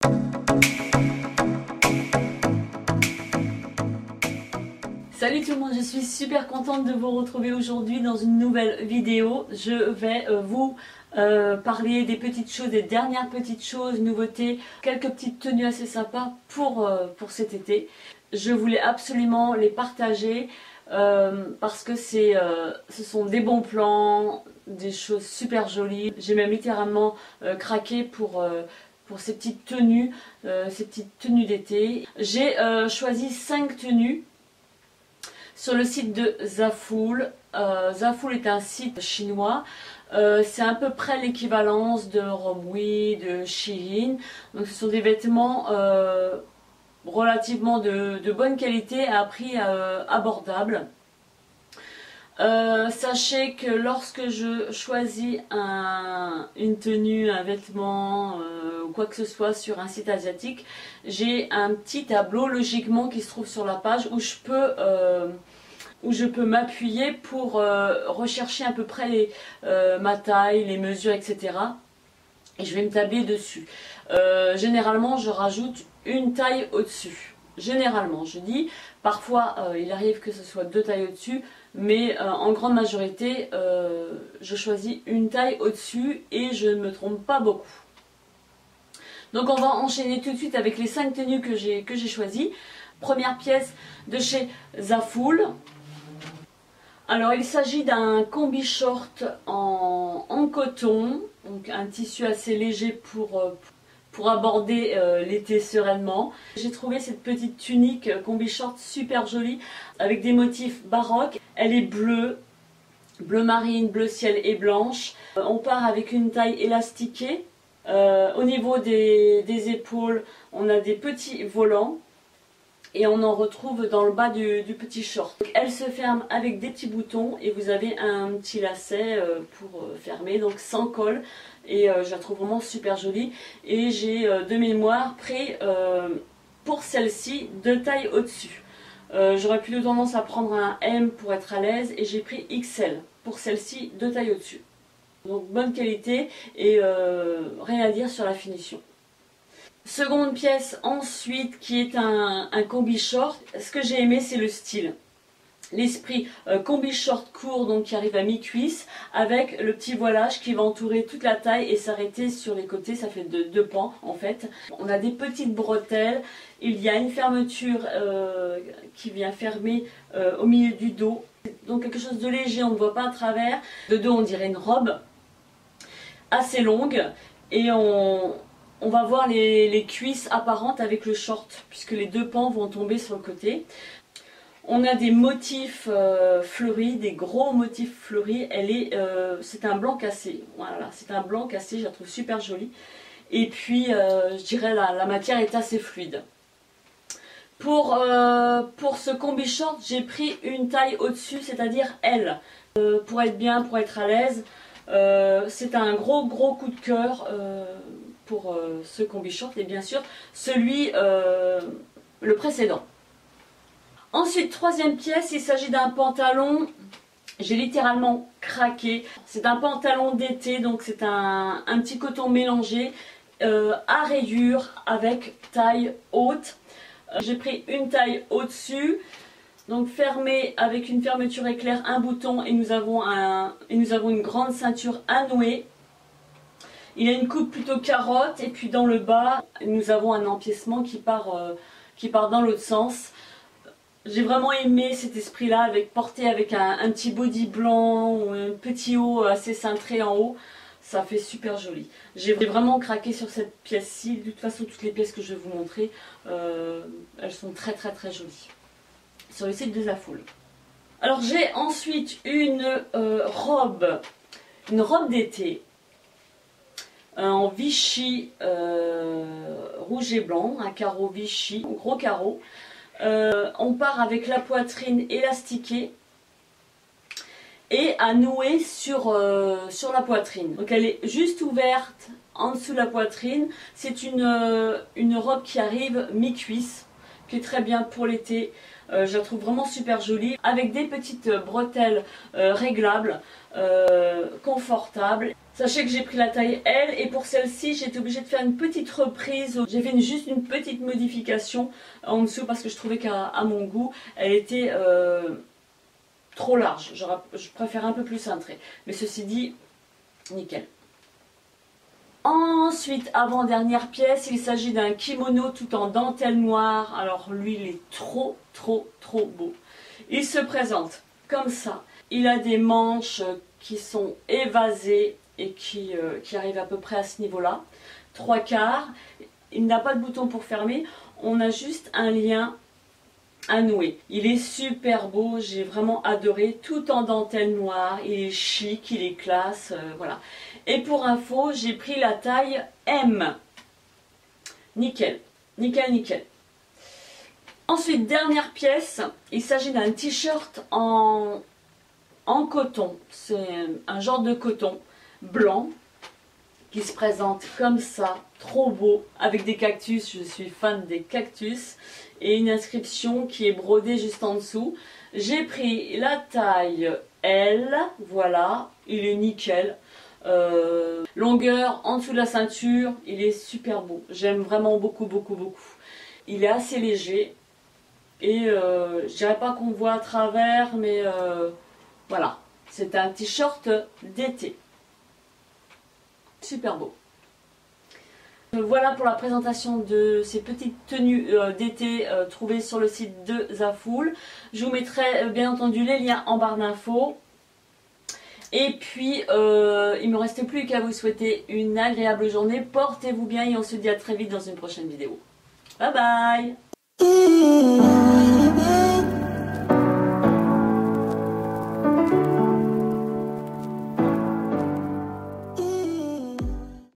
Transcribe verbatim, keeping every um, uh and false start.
Salut tout le monde, je suis super contente de vous retrouver aujourd'hui dans une nouvelle vidéo. Je vais euh, vous euh, parler des petites choses, des dernières petites choses, nouveautés, quelques petites tenues assez sympas pour, euh, pour cet été. Je voulais absolument les partager euh, parce que c'est, euh, ce sont des bons plans, des choses super jolies. J'ai même littéralement euh, craqué pour... Euh, pour ces petites tenues, euh, ces petites tenues d'été. J'ai euh, choisi cinq tenues sur le site de Zaful. Euh, Zaful est un site chinois. Euh, c'est à peu près l'équivalence de Romwe, de Shein. Donc ce sont des vêtements euh, relativement de, de bonne qualité à un prix euh, abordable. Euh, sachez que lorsque je choisis un, une tenue, un vêtement euh, ou quoi que ce soit sur un site asiatique, j'ai un petit tableau logiquement qui se trouve sur la page où je peux, euh, où je peux m'appuyer pour euh, rechercher à peu près les, euh, ma taille, les mesures, et cetera. Et je vais me tabler dessus. Euh, généralement, je rajoute une taille au-dessus. Généralement, je dis, parfois euh, il arrive que ce soit deux tailles au-dessus, mais euh, en grande majorité, euh, je choisis une taille au-dessus et je ne me trompe pas beaucoup. Donc on va enchaîner tout de suite avec les cinq tenues que j'ai que j'ai choisies. Première pièce de chez Zaful. Alors il s'agit d'un combi short en, en coton, donc un tissu assez léger pour... Euh, pour aborder euh, l'été sereinement. J'ai trouvé cette petite tunique euh, combi short super jolie avec des motifs baroques. Elle est bleue, bleu marine, bleu ciel et blanche. Euh, on part avec une taille élastiquée. Euh, au niveau des, des épaules, on a des petits volants et on en retrouve dans le bas du, du petit short. Donc, elle se ferme avec des petits boutons et vous avez un petit lacet euh, pour euh, fermer, donc sans col. Et euh, je la trouve vraiment super jolie. Et j'ai euh, de mémoire pris euh, pour celle-ci deux tailles au-dessus. Euh, J'aurais plutôt tendance à prendre un M pour être à l'aise et j'ai pris X L pour celle-ci, deux tailles au-dessus. Donc bonne qualité et euh, rien à dire sur la finition. Seconde pièce ensuite qui est un, un combi short. Ce que j'ai aimé c'est le style. L'esprit euh, combi short court donc qui arrive à mi-cuisse avec le petit voilage qui va entourer toute la taille et s'arrêter sur les côtés, ça fait deux, deux pans en fait. On a des petites bretelles, il y a une fermeture euh, qui vient fermer euh, au milieu du dos. Donc quelque chose de léger, on ne voit pas à travers. De dos on dirait une robe assez longue et on, on va voir les, les cuisses apparentes avec le short puisque les deux pans vont tomber sur le côté. On a des motifs euh, fleuris, des gros motifs fleuris. Elle est, euh, c'est un blanc cassé. Voilà, c'est un blanc cassé. Je la trouve super jolie. Et puis, euh, je dirais la, la matière est assez fluide. Pour euh, pour ce combi short, j'ai pris une taille au-dessus, c'est-à-dire L, euh, pour être bien, pour être à l'aise. Euh, c'est un gros gros coup de cœur euh, pour euh, ce combi short et bien sûr celui euh, le précédent. Ensuite, troisième pièce, il s'agit d'un pantalon, j'ai littéralement craqué. C'est un pantalon d'été, donc c'est un, un petit coton mélangé euh, à rayures avec taille haute. Euh, j'ai pris une taille au-dessus, donc fermé avec une fermeture éclair, un bouton et nous avons, un, et nous avons une grande ceinture à nouer. Il a une coupe plutôt carotte et puis dans le bas, nous avons un empiècement qui part, euh, qui part dans l'autre sens. J'ai vraiment aimé cet esprit-là, avec porté avec un, un petit body blanc ou un petit haut assez cintré en haut. Ça fait super joli. J'ai vraiment craqué sur cette pièce-ci. De toute façon, toutes les pièces que je vais vous montrer, euh, elles sont très très très jolies. Sur le site de Zaful. Alors j'ai ensuite une euh, robe, une robe d'été en Vichy euh, rouge et blanc, un carreau Vichy, un gros carreau. Euh, on part avec la poitrine élastiquée et à nouer sur, euh, sur la poitrine. Donc elle est juste ouverte en dessous de la poitrine. C'est une, euh, une robe qui arrive mi-cuisse, qui est très bien pour l'été. Euh, je la trouve vraiment super jolie, avec des petites bretelles euh, réglables, euh, confortables. Sachez que j'ai pris la taille L et pour celle-ci j'étais obligée de faire une petite reprise. J'ai fait une, juste une petite modification en dessous parce que je trouvais qu'à mon goût elle était euh, trop large. Je, je préfère un peu plus cintré. Mais ceci dit, nickel. Ensuite, avant-dernière pièce, il s'agit d'un kimono tout en dentelle noire. Alors lui, il est trop, trop, trop beau. Il se présente comme ça. Il a des manches qui sont évasées et qui, euh, qui arrivent à peu près à ce niveau-là. Trois quarts. Il n'a pas de bouton pour fermer. On a juste un lien à nouer. Il est super beau. J'ai vraiment adoré. Tout en dentelle noire. Il est chic, il est classe. Euh, voilà. Et pour info, j'ai pris la taille M. Nickel, nickel, nickel. Ensuite, dernière pièce, il s'agit d'un t-shirt en, en coton. C'est un genre de coton blanc qui se présente comme ça, trop beau, avec des cactus. Je suis fan des cactus. Et une inscription qui est brodée juste en dessous. J'ai pris la taille L, voilà, il est nickel. Euh, longueur en dessous de la ceinture, il est super beau. J'aime vraiment beaucoup, beaucoup, beaucoup. Il est assez léger et euh, je dirais pas qu'on voit à travers, mais euh, voilà. C'est un t-shirt d'été. Super beau. Voilà pour la présentation de ces petites tenues euh, d'été euh, trouvées sur le site de Zaful. Je vous mettrai euh, bien entendu les liens en barre d'infos. Et puis, euh, il ne me reste plus qu'à vous souhaiter une agréable journée. Portez-vous bien et on se dit à très vite dans une prochaine vidéo. Bye bye!